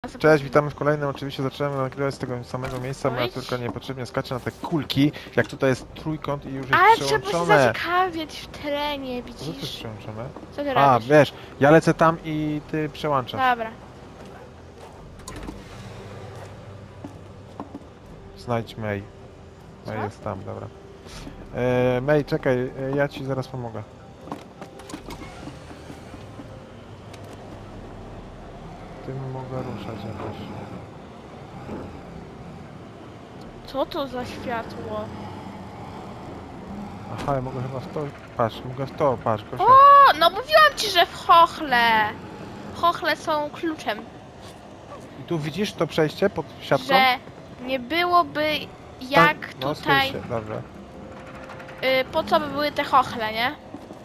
Cześć, witamy w kolejnym. Oczywiście zaczynamy nagrywać z tego samego miejsca. Moja córka niepotrzebnie skacze na te kulki, jak tutaj jest trójkąt i już jest ale trzeba się przełączone. zaciekawiać w terenie, Co to jest widzisz? przełączone? Co ty A, robisz? wiesz, ja lecę tam i ty przełączasz. Dobra. Znajdź May. May Co? jest tam, dobra. May, czekaj, ja ci zaraz pomogę. Tym mogę ruszać jakoś. Co to za światło? Aha, ja mogę chyba w to... Patrz, mogę w to, patrz, Gosia. O, no mówiłam ci, że w chochle. Chochle są kluczem. I tu widzisz to przejście pod siatką? Że nie byłoby jak No, tutaj... się, dobrze. Po co by były te chochle, nie?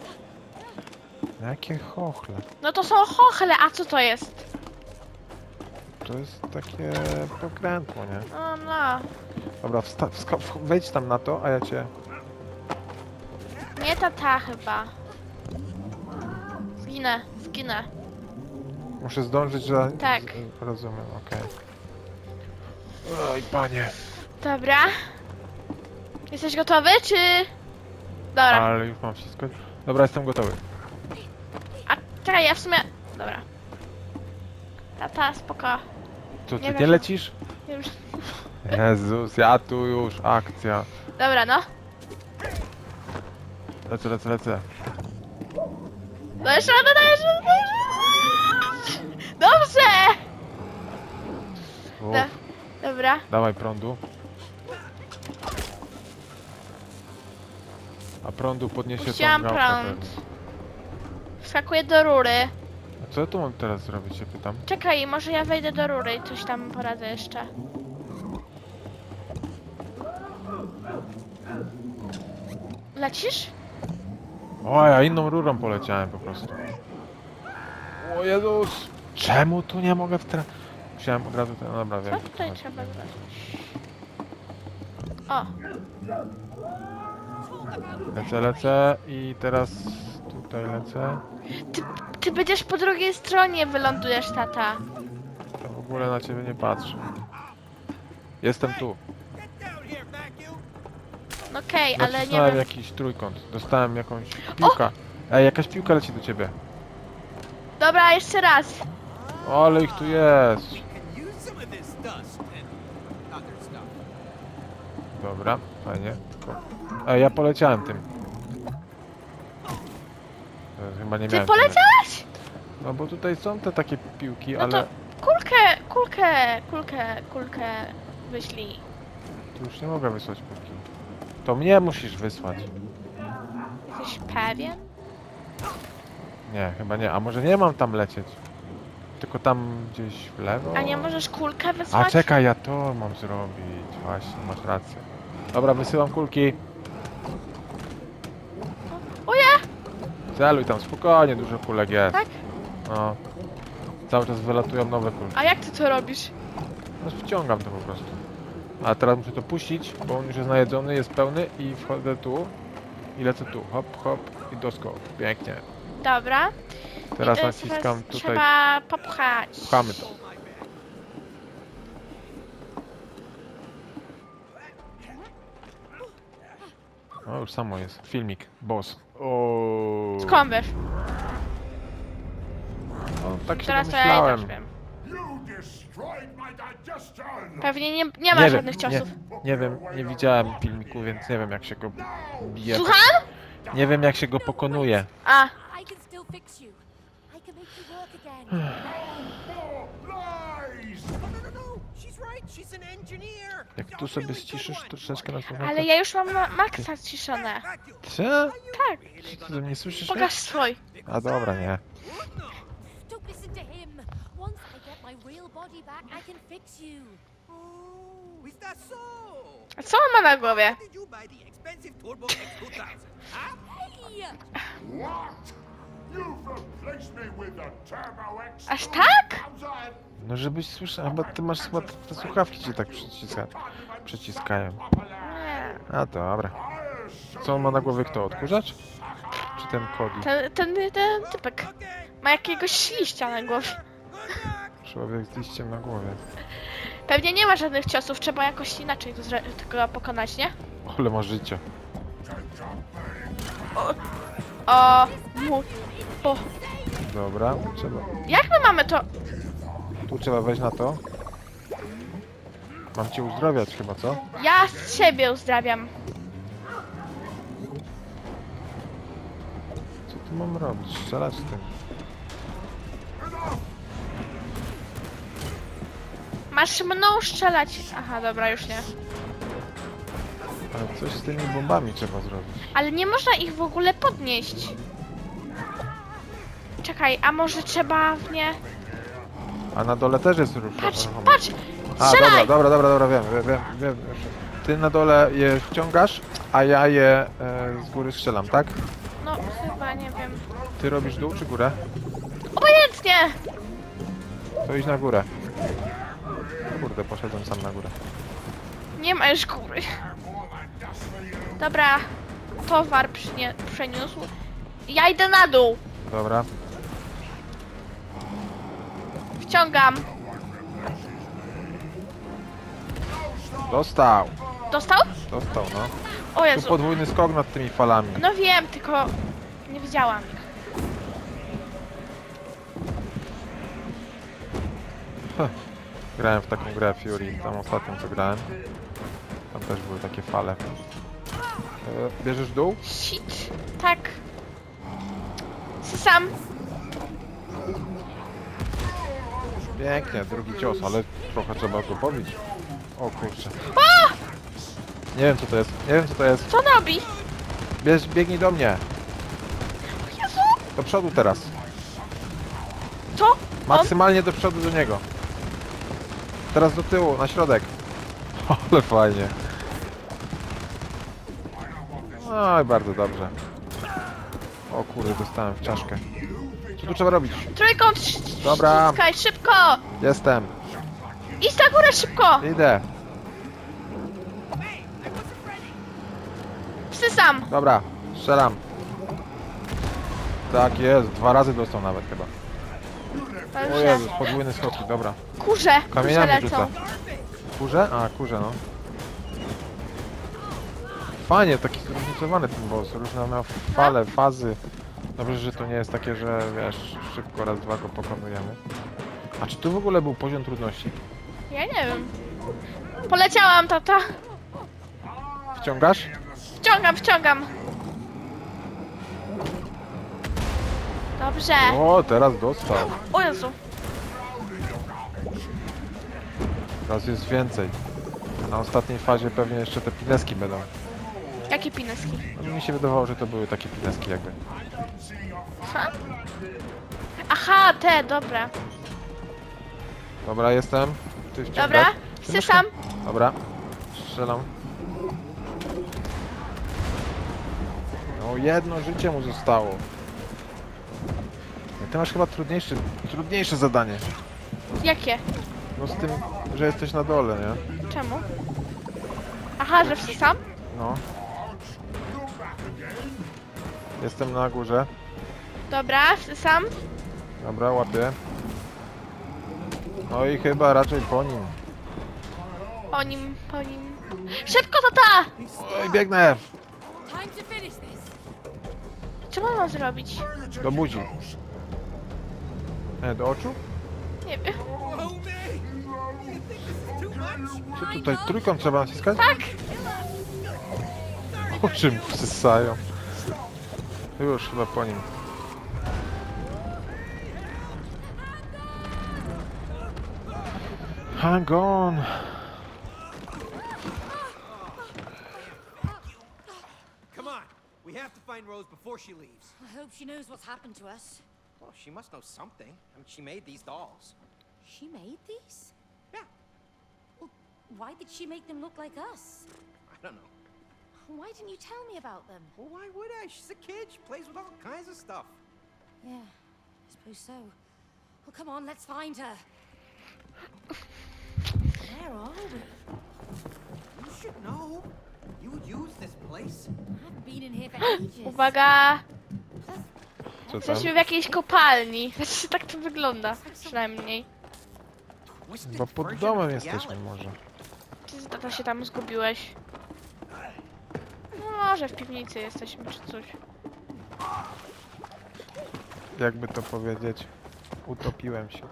Jakie chochle? No to są chochle, a co to jest? To jest takie pokrętło, nie? No. Dobra, wejdź tam na to, a ja cię... Nie ta chyba. Zginę. Muszę zdążyć, że... Tak. Rozumiem, okej. Oj, panie. Dobra. Jesteś gotowy, czy... Dobra. Ale już mam wszystko. Dobra, jestem gotowy. A czekaj, ja w sumie... Dobra. Tata, spoko. Co, ty Nie nie wiem. lecisz? Już. Jezus, ja tu już, akcja. Dobra, no. Lecę. No jeszcze radę. Dobrze! Uff, Dobra. dawaj prądu. A prądu podniesie tą Puściłam gałkę prąd. pewnie. Wskakuję do rury. A co ja tu mam teraz zrobić, się pytam? Czekaj, może ja wejdę do rury i coś tam poradzę jeszcze. Lecisz? O, ja inną rurą poleciałem po prostu. O Jezus! Czemu tu nie mogę Musiałem od razu ten... No dobra, wiem. Co tutaj trzeba zrobić? O, Lecę i teraz tutaj lecę. ty będziesz po drugiej stronie, wylądujesz, tata. To w ogóle na ciebie nie patrzę. Jestem tu. No okej, ale nie Nacisnąłem wiem. jakiś trójkąt. Dostałem jakąś piłkę. Ej, jakaś piłka leci do ciebie. Dobra, jeszcze raz. O, ale ich tu jest. Dobra, fajnie. Tylko... Ej, ja poleciałem tym. Chyba nie Ty miałem. poleciałeś? No bo tutaj są te takie piłki, No ale... to kulkę wyślij. Tu już nie mogę wysłać piłki. To mnie musisz wysłać. Jesteś pewien? Nie, chyba nie. A może nie mam tam lecieć? Tylko tam gdzieś w lewo? A nie możesz kulkę A wysłać? czekaj, ja to mam zrobić. Właśnie, masz rację. Dobra, wysyłam kulki. Oje! Celuj tam, spokojnie, dużo kulek jest. Tak? No. Cały czas wylatują nowe kulki. A jak ty to robisz? No wciągam to po prostu. A teraz muszę to puścić, bo on już jest najedzony, jest pełny i wchodzę tu. I lecę tu. Hop, hop i doskok. Pięknie. Dobra. Teraz I, naciskam teraz tutaj. Trzeba popchać. Pchamy to. O, już samo jest. Filmik. Boss. O. Skąd wiesz? No, tak się Teraz to ja też domyślałem. wiem. Pewnie nie ma Nie żadnych wiem, ciosów. nie wiem, nie widziałem filmiku, więc nie wiem jak się go bije. Słucham? Nie wiem jak się go pokonuje. A, I can still fix you. I can make you work again. Jak tu sobie ściszysz troszeczkę na słuchawkę. ale ja już mam maksa ciszone. Co? Tak, Ty nie słyszysz? pokaż swój. A dobra, nie. Don't listen to him. Once I get my real body back, I can fix you. Oh, is that so? A co on ma na głowie? Did you buy the expensive Turbo X2000? Huh? Hey! You've replaced me with a Turbo X. Aż tak? No żebyś słyszał, chyba ty masz chyba te słuchawki ci tak przyciskają. Nie. A dobra. Co on ma na głowie, kto? Odkurzacz? Czy ten Cody? Ten typek ma jakiegoś liścia na głowie. Good luck. Człowiek z liściem na głowie. Pewnie nie ma żadnych ciosów, trzeba jakoś inaczej tego pokonać, nie? Ale ma życie. O, Dobra, trzeba. jak my mamy to? Tu trzeba wejść na to. Mam cię uzdrawiać chyba, co? Ja z siebie uzdrawiam. Co tu mam robić? Strzelać z tym. Masz mną strzelać. Aha, dobra, już nie. Ale coś z tymi bombami trzeba zrobić. Ale nie można ich w ogóle podnieść. Czekaj, a może trzeba w nie... A na dole też jest rusz. Patrz, patrz! A, Strzelaj! dobra, wiem. Ty na dole je wciągasz, a ja je z góry strzelam, tak? No, chyba, nie wiem. Ty robisz dół czy górę? Obojętnie! To idź na górę. Kurde, poszedłem sam na górę. Nie ma już góry. Dobra, towar przeniósł. Ja idę na dół. Dobra. Wciągam. Dostał! Dostał? Dostał, no. O Tu Jezu. podwójny skok nad tymi falami. No wiem, tylko nie widziałam ich. Grałem w taką grę Fury, tam ostatnią co grałem. Tam też były takie fale. Bierzesz dół? Shit. Tak. Sam. Pięknie, drugi cios, ale trochę trzeba go pobić. O kurczę. O! Nie wiem co to jest, nie wiem co to jest. Co on robi? Biegnij do mnie. Jezu! Do przodu teraz. Co? On? Maksymalnie do przodu do niego. Teraz do tyłu, na środek. Ale fajnie. No i bardzo dobrze. O kurde, dostałem w czaszkę. Co tu trzeba robić? Trójkąt. Dobra. Ściskaj, szybko! Jestem. Idź na górę szybko! Idę. Wsysam. Dobra, strzelam. Tak jest, 2 razy dostał nawet chyba. O Dobrze. Jezus, podwójne skoki, dobra. Kurze Kamieniami lecą. rzuca. Kurze? A, kurze no. Fajnie, taki zróżnicowany ten boss, różne miał fale, fazy. Dobrze, że to nie jest takie, że wiesz, szybko raz, dwa go pokonujemy. A czy tu w ogóle był poziom trudności? Ja nie wiem. Poleciałam, tata. Wciągasz? Wciągam. Dobrze. O, teraz dostał. O Jezu. Teraz jest więcej. Na ostatniej fazie pewnie jeszcze te pineski będą. Jakie pineski? No, mi się wydawało, że to były takie pineski jakby. Ha? Aha, te, dobra. Dobra, jestem. Ty wciągasz. Dobra, Ty masz wsysam. Dobra, strzelam. No, jedno życie mu zostało. Ty masz chyba trudniejsze zadanie. Jakie? No z tym, że jesteś na dole, nie? Czemu? Aha, że wsysam? No. Jestem na górze. Dobra, wsysam. Dobra, łapię. No i chyba raczej po nim. Po nim. Szybko, tata! Oj, biegnę! Time to finish this. Co mam zrobić? Do buzi. Do oczu? Nie wiem. Whoa, man! You think this is too much? Czy tutaj trójką trzeba naciskać? Tak! O czym wsysają? Już chyba po nim. Hang on! Come on. We have to find Rose before she leaves. I hope she knows what's happened to us. Well, she must know something. I mean, she made these dolls. She made these? Yeah, Well, why did she make them look like us? I don't know. Why didn't you tell me about them? Well, why would I? She's a kid. She plays with all kinds of stuff. Yeah, I suppose so. Well, come on, let's find her. Where are we? You should know. You use this place. I haven't been in here for ages. Uwaga! Co tam? Jesteśmy w jakiejś kopalni. Znaczy, tak to wygląda. Przynajmniej. twisted Bo pod version domem of jesteśmy reality. może. Ty tata się tam zgubiłeś. No, może w piwnicy jesteśmy czy coś. Jakby to powiedzieć. Utopiłem się.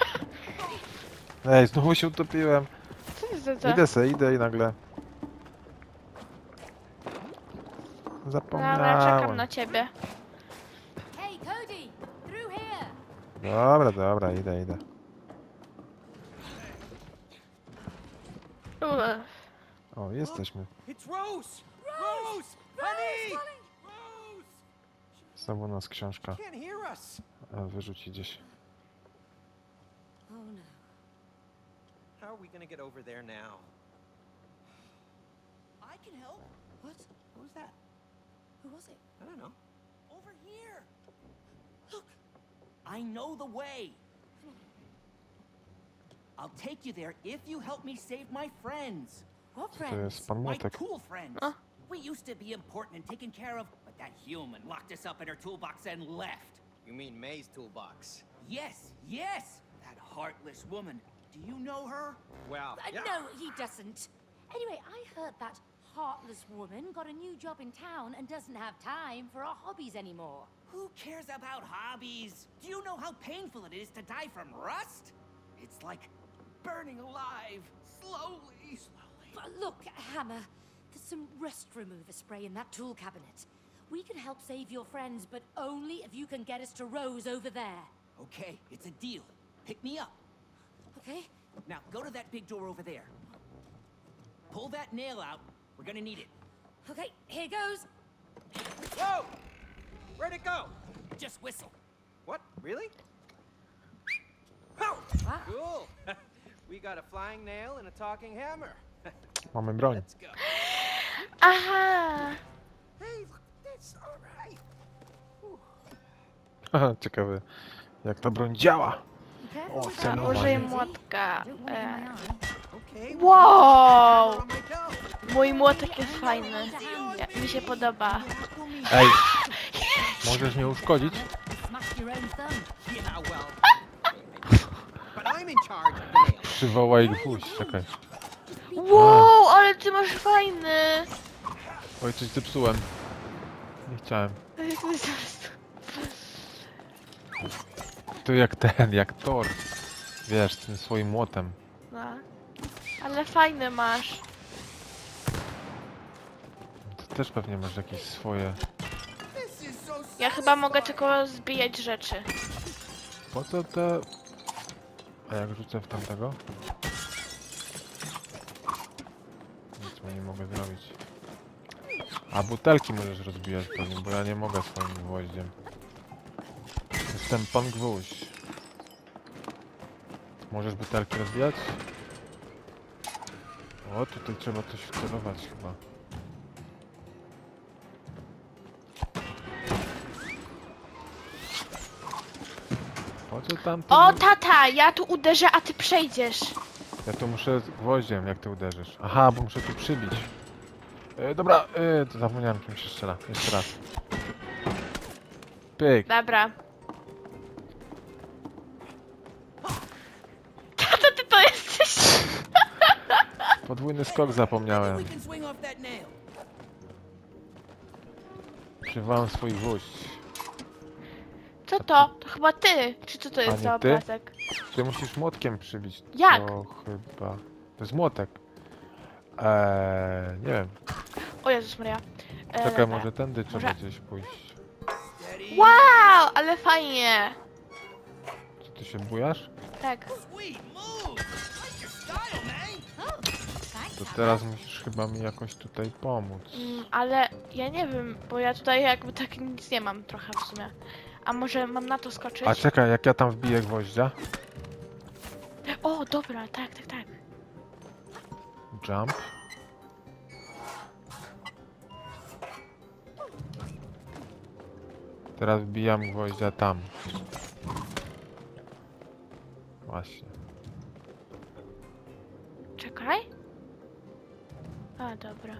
Ej, znowu się utopiłem. Co to jest za... Idę i nagle. Dobra, czekam Zapomniałem. na ciebie. Hey, Cody! Through here! Dobra, idę. O, jesteśmy. It's Rose! Rose! Honey! Rose! Znowu nas książka Can't hear us. wyrzuci gdzieś. Oh no. How are we gonna get over there now? I can help. What? What was that? Who was it? I don't know. Over here! Look! I know the way! I'll take you there if you help me save my friends. What To friends? jest pan My Młotek. tool friends. Huh? We used to be important and taken care of, but that human locked us up in her toolbox and left. You mean May's toolbox? Yes! That heartless woman. Do you know her? Well, No, he doesn't. Anyway, I heard that heartless woman got a new job in town and doesn't have time for our hobbies anymore. Who cares about hobbies? Do you know how painful it is to die from rust? It's like burning alive, slowly. But look, Hammer, there's some rust remover spray in that tool cabinet. We can help save your friends, but only if you can get us to Rose over there. Okay, it's a deal. Pick me up. Okay? Now, go to that big door over there. Pull that nail out. We're gonna need it. Okay, here goes. Whoa! Where'd it go? Just whistle. What? Really? Oh! Wow. Cool. We got a flying nail and a talking hammer. Mamy broń. Let's go. Aha! Hey, look, that's all right. Ciekawe, jak ta broń działa. Be careful O, with that celowanie. Użyję Rosie. młotka. I don't want it in my eye. Okay. Wow! On my toe. Mój młotek jest fajny. Mi się podoba. Ej! Możesz mnie uszkodzić? Smash your own thumb. Yeah, well. But I'm in charge of the nail. Przywołaj gwóźdź, czekaj. Wow, ale ty masz fajny! Oj, coś zepsułem. Nie chciałem. To jak ten, jak Thor. Wiesz, z tym swoim młotem. No. Ale fajny masz. Ty też pewnie masz jakieś swoje... This is so Ja chyba mogę tylko zbijać rzeczy. Po co te... A jak rzucę w tamtego? Nic mu nie mogę zrobić. A butelki możesz rozbijać pewnie, bo ja nie mogę swoim gwoździem. Jestem pan gwóźdź. Możesz butelki rozbijać? O, tutaj trzeba coś wcelować chyba. Po co tam to? O, tata, ja tu uderzę, a ty przejdziesz. Ja tu muszę gwoździem, jak ty uderzysz. Aha, bo muszę tu przybić. Dobra, to zapomniałem, czym się strzela. Jeszcze raz. Pyk. Dobra. Tata, ty to jesteś. Podwójny skok zapomniałem. We can swing off that nail. Przywołam swój gwóźdź. Co to? To chyba ty. Czy co to A jest nie za ty? obrazek? Ty musisz młotkiem przybić. Jak? To chyba... To jest młotek. Nie wiem. O Jezus Maria. Czekaj, dobra. może tędy trzeba Może- gdzieś pójść. Steady. Wow, ale fajnie. Co, ty się bujasz? Tak. Sweet move. Like your style, man. Oh, thanks, To Hammer. teraz musisz chyba mi jakoś tutaj pomóc. Ale ja nie wiem, bo ja tutaj jakby tak nic nie mam trochę w sumie. A może mam na to skoczyć? A czekaj, jak ja tam wbiję gwoździa? O, dobra, tak, tak, tak. Jump. Teraz wbijam gwoździa tam. Właśnie. Czekaj. A, dobra.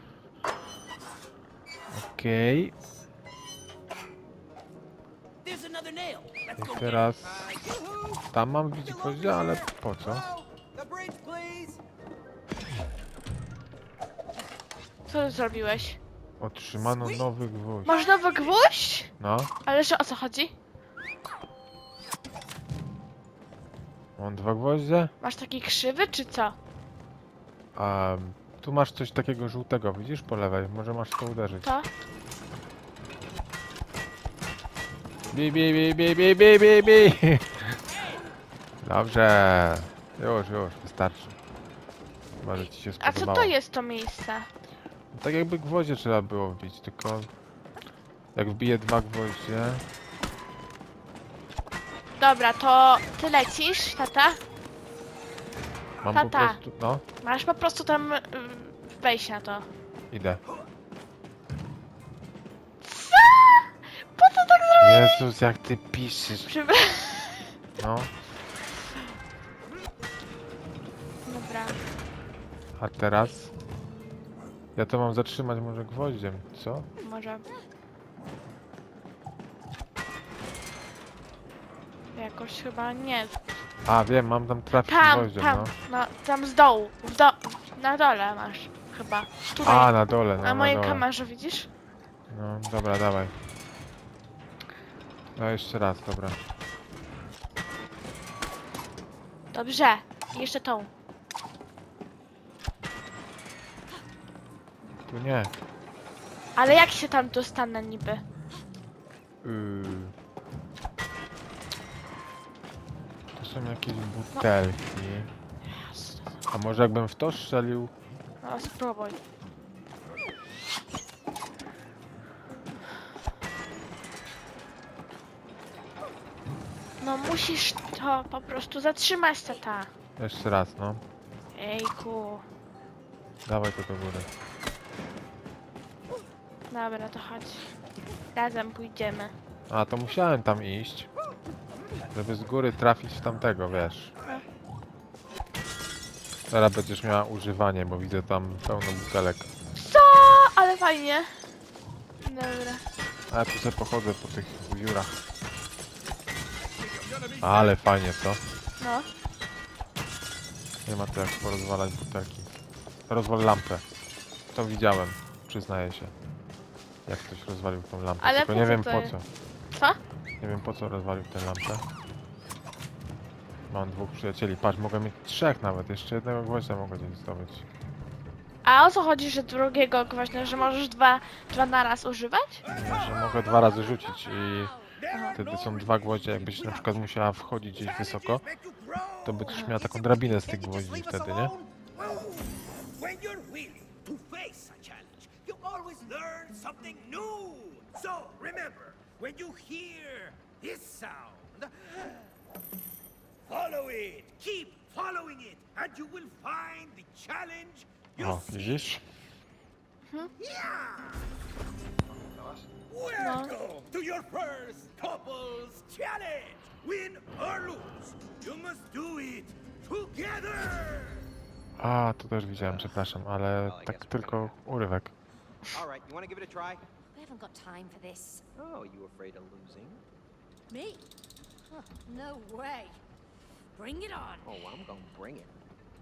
Okej. There's another nail. Let's go I get teraz it. Yoo-hoo! tam mam bić gwoździe, ale po co? Hello? The bridge, please. Co ty zrobiłeś? Otrzymano nowy gwóźdź. Masz nowy gwóźdź? No, Ale że o co chodzi? mam 2 gwoździe. Masz taki krzywy, czy co? A tu masz coś takiego żółtego, widzisz po lewej? Może masz w to uderzyć. To? Bi, bi, bi, bi, bi, bi, bi, bi. Dobrze. Już, wystarczy. Może ci się A spodobało. co to jest to miejsce? Tak jakby gwoździe trzeba było wbić, tylko jak wbiję 2 gwoździe... Dobra, to ty lecisz, tata? Mam po Tata. prostu... No, Masz po prostu tam wejść na to. idę. Co? Po co tak zrobić? Jezus, jak ty piszesz. No, Dobra. a teraz? Ja to mam zatrzymać może gwoździem, co? Może. Jakoś chyba nie. A, wiem, mam tam trafić Tam, gwoździem, tam, no. no, tam z dołu. Na dole masz chyba. Tutaj. A, na dole, no, na na mojej dole. kamerze widzisz? No, dobra, dawaj. No, jeszcze raz, dobra. Dobrze. I jeszcze tą. Tu nie. Ale jak się tam dostanę niby? To są jakieś butelki. A może jakbym w to strzelił? No spróbuj. No musisz to po prostu zatrzymać, tata. Jeszcze raz, no. Ejku. Dawaj to do góry. Dobra, to chodź. Razem pójdziemy. A, to musiałem tam iść. Żeby z góry trafić w tamtego, wiesz. Teraz będziesz miała używanie, bo widzę tam pełno butelek. Co? Ale fajnie. Dobra. A ja tu sobie pochodzę po tych dziurach. Ale fajnie, co? No. Nie ma to jak porozwalać butelki. Rozwal lampę. To widziałem, przyznaję się. Jak ktoś rozwalił tą lampę. Ale Tylko po nie co wiem to po jest? co. Co? Nie wiem po co rozwalił tę lampę. Mam 2 przyjacieli. Patrz, mogę mieć 3 nawet. Jeszcze jednego gwoździa mogę gdzieś zdobyć. A o co chodzi, że drugiego gwoździa, że możesz dwa naraz używać? Że mogę 2 razy rzucić i wtedy są 2 gwoździe. Jakbyś na przykład musiała wchodzić gdzieś wysoko, to będziesz miała taką drabinę z tych gwoździ wtedy, nie? When you're willing to face a challenge, you always learn something new. So remember, when you hear this sound, follow it. Keep following it, and you will find the challenge you O, seek. widzisz? Yeah! Welcome to your first couples challenge. Win or lose, you must do it together. A, to też widziałem, przepraszam, ale tak tylko urywek. All right, you want to give it a try? We haven't got time for this. Oh, you afraid of losing? Me? Huh, no way. Bring it on. Oh, I'm gonna bring it.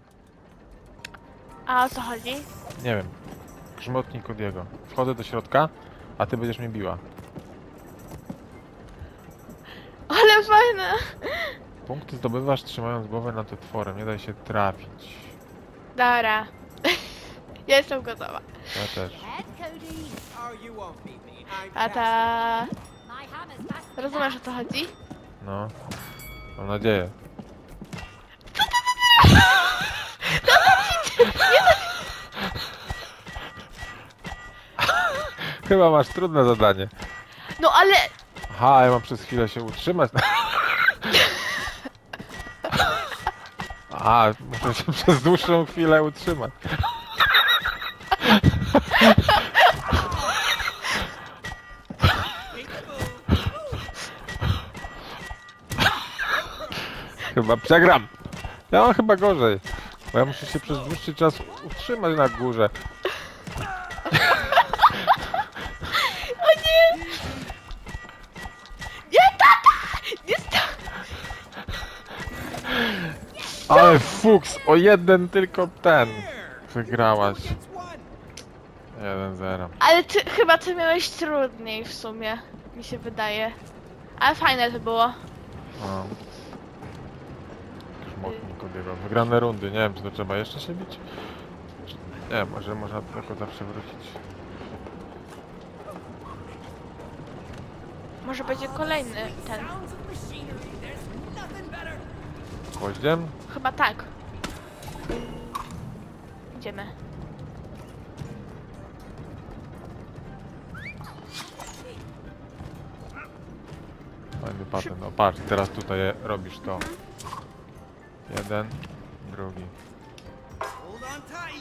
A o co chodzi? Nie wiem. Grzmotnik od jego. Wchodzę do środka, a ty będziesz mnie biła. Ale fajne! Punkty zdobywasz trzymając głowę nad otworem. Nie daj się trafić. Dobra. Jestem gotowa. Ja też. Head, Cody. Oh, you won't beat me. I'm Tata. My hammer's faster than Rozumiesz o that. co chodzi? No. Mam nadzieję. Chyba masz trudne zadanie. No ale... Aha, ja mam przez chwilę się utrzymać. A, muszę się przez dłuższą chwilę utrzymać. Chyba przegram. Ja mam chyba gorzej. Bo ja muszę się przez dłuższy czas utrzymać na górze. O nie! Nie, tata! Ale fuks, o jeden tylko ten wygrałaś. Gets one. 1-0. Ale chyba ty miałeś trudniej w sumie, mi się wydaje. Ale fajne to było. No. Grzmotnik od jego. Wygrane rundy, nie wiem czy to trzeba jeszcze się bić? Nie, może można tylko zawsze wrócić. Może będzie kolejny ten. Sounds of machinery. There's nothing better. Gwoździem? Chyba tak. Idziemy. Fajny patent. No patrz, teraz tutaj robisz to. Jeden, drugi. Hold on tight.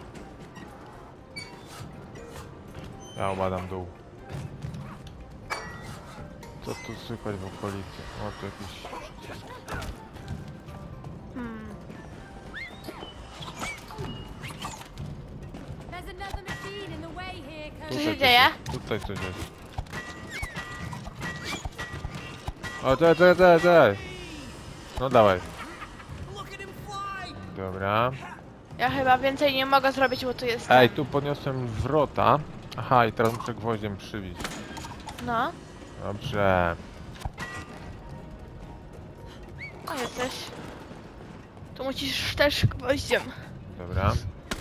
Ja obadam dół. Co tu słychać w okolicy? O, tu jakiś przycisk. There's another machine in the way here, Co Cody. się dzieje? Tutaj coś jest. O, daj. No dawaj. Look at him fly. Dobra. Ja chyba więcej nie mogę zrobić, bo tu jest. Ej, tu podniosłem wrota. Aha, i teraz muszę gwoździem przybić. No. Dobrze. O, jesteś. Tu musisz też gwoździem. Dobra.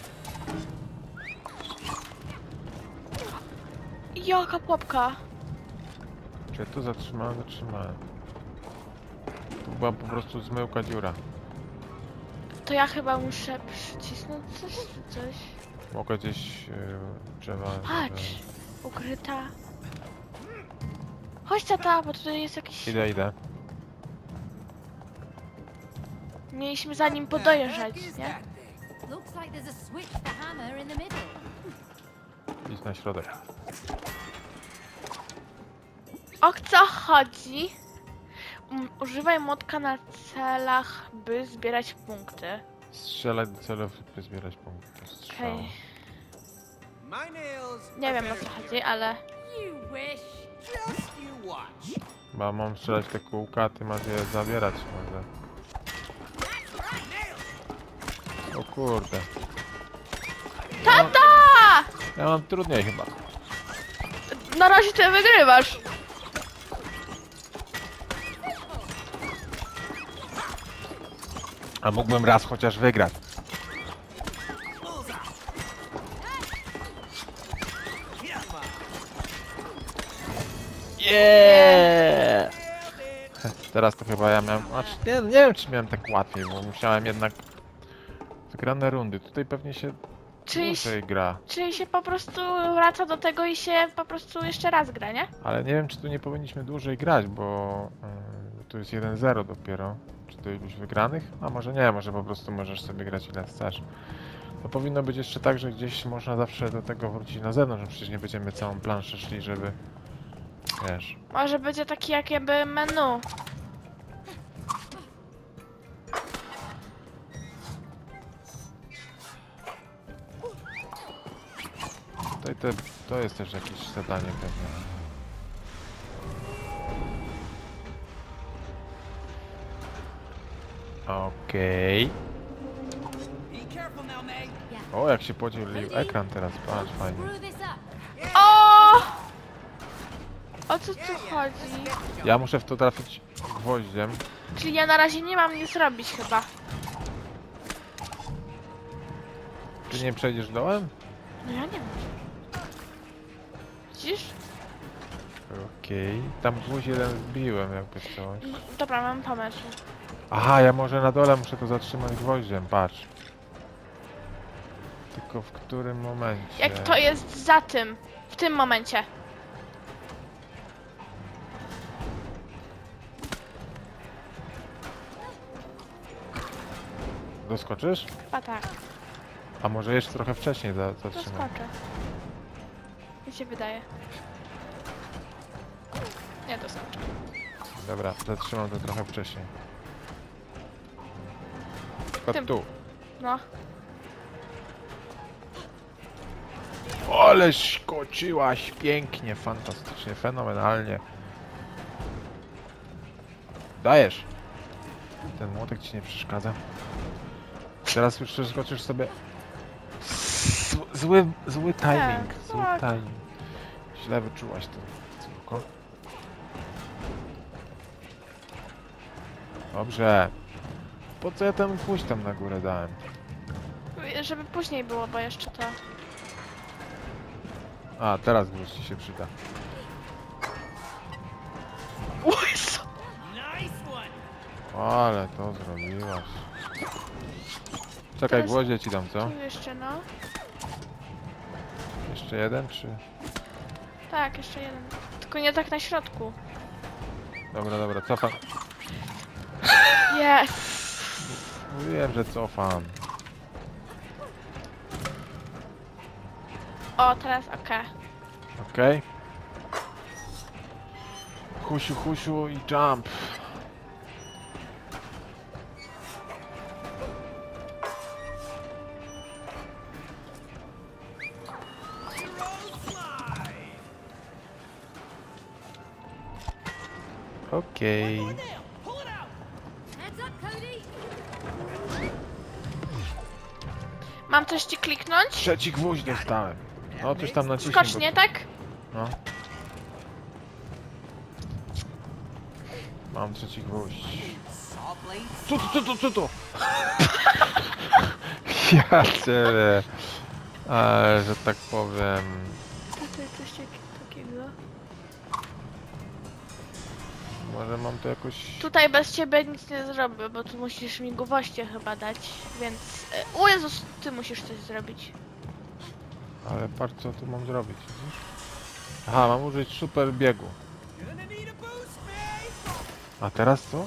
Jaka pułapka. Czy ja tu zatrzymałem? Zatrzymałem. Tu była po prostu zmyłka dziura. To ja chyba muszę przycisnąć coś. Mogę gdzieś drzewa... Patrz. Ukryta. Chodź tata, bo tutaj jest jakiś... Idę. Mieliśmy za nim What the podojeżdżać, heck is nie? that thing? Looks like there's a switch to hammer in the middle. Idź na środek. O co chodzi? Używaj młotka na celach, by zbierać punkty. Strzelać do celów, by zbierać punkty. Strzał. Okej. My nails. Nie are wiem o better co than chodzi, ale... You wish. Just you watch. Bo mam strzelać te kółka, ty masz je zabierać może. O kurde. Tata! Ja mam trudniej chyba. Na razie ty wygrywasz. A mógłbym raz chociaż wygrać. Bullseye. Come on. Yeah! Teraz to chyba ja miałem... Znaczy, nie wiem czy miałem tak łatwiej, bo musiałem jednak... Wygrane rundy. Tutaj pewnie się dłużej gra. Czyli się po prostu wraca do tego i się po prostu jeszcze raz gra, nie? Ale nie wiem czy tu nie powinniśmy dłużej grać, bo... tu jest 1-0 dopiero. Czy to iluś wygranych? A może nie, może po prostu możesz sobie grać ile chcesz. To powinno być jeszcze tak, że gdzieś można zawsze do tego wrócić na zewnątrz, że przecież nie będziemy całą planszę szli, żeby... Wiesz... Może będzie taki jak jakby menu. Tutaj to jest też jakieś zadanie pewnie. Okej. Be careful now, May. O, jak się podzielił ekran teraz, patrz, fajnie. Screw this up. O! O co tu chodzi? Ja muszę w to trafić gwoździem. Czyli ja na razie nie mam nic robić chyba. Ty nie przejdziesz dołem? No ja nie wiem. Widzisz? Okej. Tam gwóźdź jeden zbiłem jakby coś. No, dobra, mam pomysł. Aha, ja może na dole muszę to zatrzymać gwoździem, patrz. Tylko w którym momencie? Jak to jest za tym, w tym momencie. Doskoczysz? Chyba tak, A może jeszcze trochę wcześniej zatrzymać? doskoczę. Mi się wydaje. Nie doskoczę. Dobra, zatrzymam to trochę wcześniej. Tylko Tym. tu. No. Aleś kociłaś pięknie, fantastycznie, fenomenalnie. Dajesz. ten młotek ci nie przeszkadza. Teraz już przeskoczysz sobie... Zły timing, zły tak. timing. Źle wyczułaś to, córko. Dobrze. Po co ja ten pójść tam na górę dałem? Żeby później było, bo jeszcze to... A, teraz gwóźdź ci się przyda. Jezu. Nice one. Ale to zrobiłaś. Czekaj, Teraz- gwoździe ci dam, co? Tu jeszcze, no. Jeszcze jeden, czy... Tak, jeszcze jeden. Tylko nie tak na środku. Dobra, cofam. Jest. Mówiłem, że cofam. O, teraz okej. Okej. Husiu i jump. Okej. Pull it out. Heads up, Cody! Mam coś ci kliknąć? Trzeci gwóźdź dostałem. No, coś tam naciśnij. Skocznie, tak? No. Mam trzeci gwóźdź. Saw blades? Co to? Ja ciebie. Ale, że tak powiem... Tutaj coś takiego. Może mam to jakoś... Tutaj bez ciebie nic nie zrobię, bo tu musisz mi gwoździe chyba dać, więc... O Jezus, ty musisz coś zrobić. Ale patrz, co tu mam zrobić, widzisz? Aha, mam użyć super biegu. Gonna need a boost, babe. A teraz co?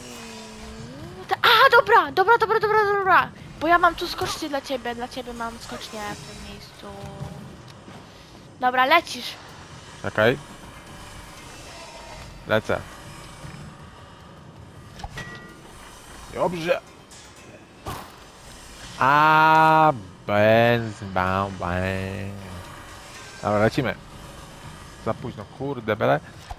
A, dobra! Bo ja mam tu skocznię dla ciebie mam skocznię w tym miejscu. Dobra, lecisz. Czekaj. Lecę. Dobrze. A bam. Dobra, lecimy. Za późno, kurde bele.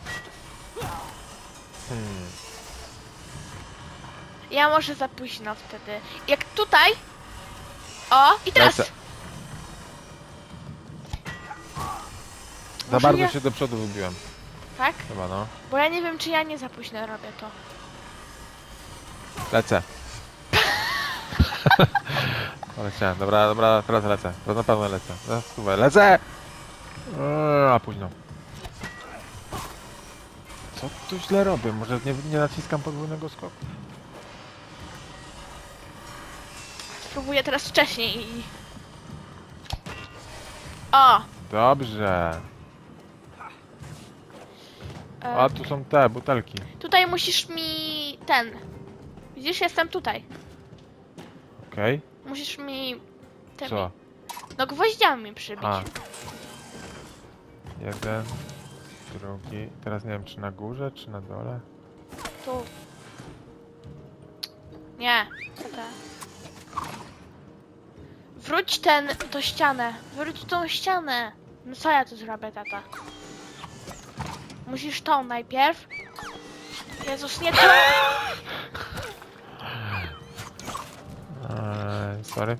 Ja może za późno wtedy. Jak tutaj... O, i teraz! Lecę. Za Może bardzo ja- się do przodu wybiłem. Tak? Chyba no. Bo ja nie wiem, czy ja nie za późno robię to. Lecę. Leciałem, dobra, teraz lecę. Teraz na pewno lecę. Teraz spróbuję. Lecę! A późno. Co tu źle robię? Może nie naciskam podwójnego skoku? Spróbuję teraz wcześniej i... O! Dobrze. A tu są te butelki. Tutaj musisz mi... Widzisz, jestem tutaj. Okej. Musisz mi... Co? No gwoździami przybić. A. Jeden. Drugi. Teraz nie wiem, czy na górze, czy na dole. Tu. Nie. Co to? Wróć tą ścianę. Wróć tą ścianę. No co ja tu zrobię, tata? Musisz tą najpierw. Jezus, nie to! Sorry.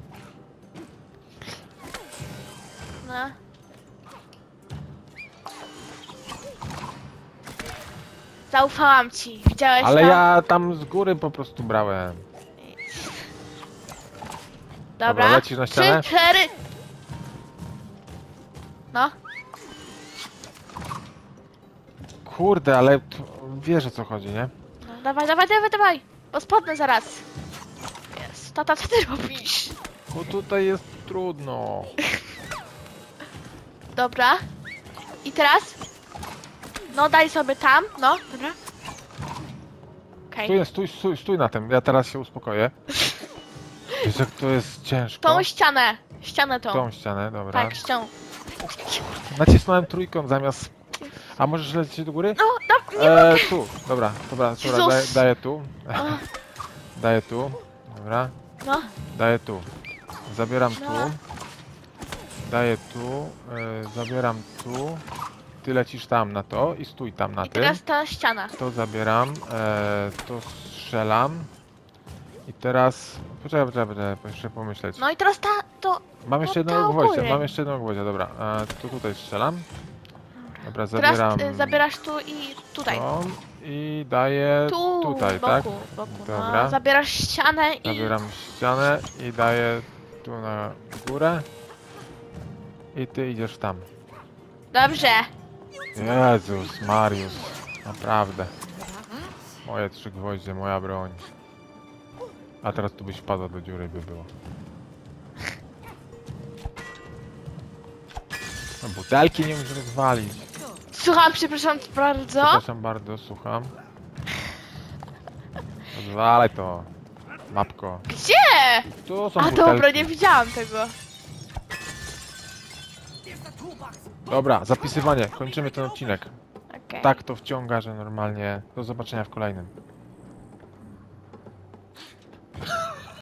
No. Zaufałam ci. Widziałeś Ale to? ja tam z góry po prostu brałem. Dobra. lecisz na ścianę? 3, 4. No. Kurde, ale wiesz o co chodzi, nie? No, dawaj. Bo spadnę zaraz. Jest. Tata, co ty robisz? Bo tutaj jest trudno. Dobra. I teraz? No, daj sobie tam. No, dobra. Okej. Stój na tym, ja teraz się uspokoję. Wiesz jak to jest ciężko. Tą ścianę. Ścianę tą. Tą ścianę, dobra. Tak, ścianę. Nacisnąłem trójkąt zamiast... A możesz lecieć do góry? No, nie mogę. Tu, dobra, Jezus. daję tu. O, Daję tu, dobra. no, Daję tu. Zabieram No. tu. Daję tu. Zabieram tu. Ty lecisz tam na to i stój tam na i tym. teraz ta ściana. To zabieram. To strzelam. I teraz... Poczekaj, muszę pomyśleć. No i teraz to... Mam jeszcze no jednego to gwoździa, góry. mam jeszcze jednego gwoździa, dobra. Tutaj strzelam. Dobra, Teraz zabieram zabierasz tu i tutaj. tą i daję Tu, tutaj, z boku, tak? z boku. Dobra. No, zabierasz ścianę i... Zabieram ścianę i daję tu na górę. I ty idziesz tam. Dobrze. Jezus, Mariusz. Naprawdę. Moje 3 gwoździe, moja broń. A teraz tu byś wpadła do dziury, by było. No, butelki nie musisz rozwalić. Słucham, przepraszam bardzo. Przepraszam bardzo, słucham. Rozwalaj to. Mapko. Gdzie? Tu są A butelki. dobra, nie widziałam tego. Dobra, zapisywanie. Kończymy ten odcinek. Okej. Tak to wciąga, że normalnie... Do zobaczenia w kolejnym.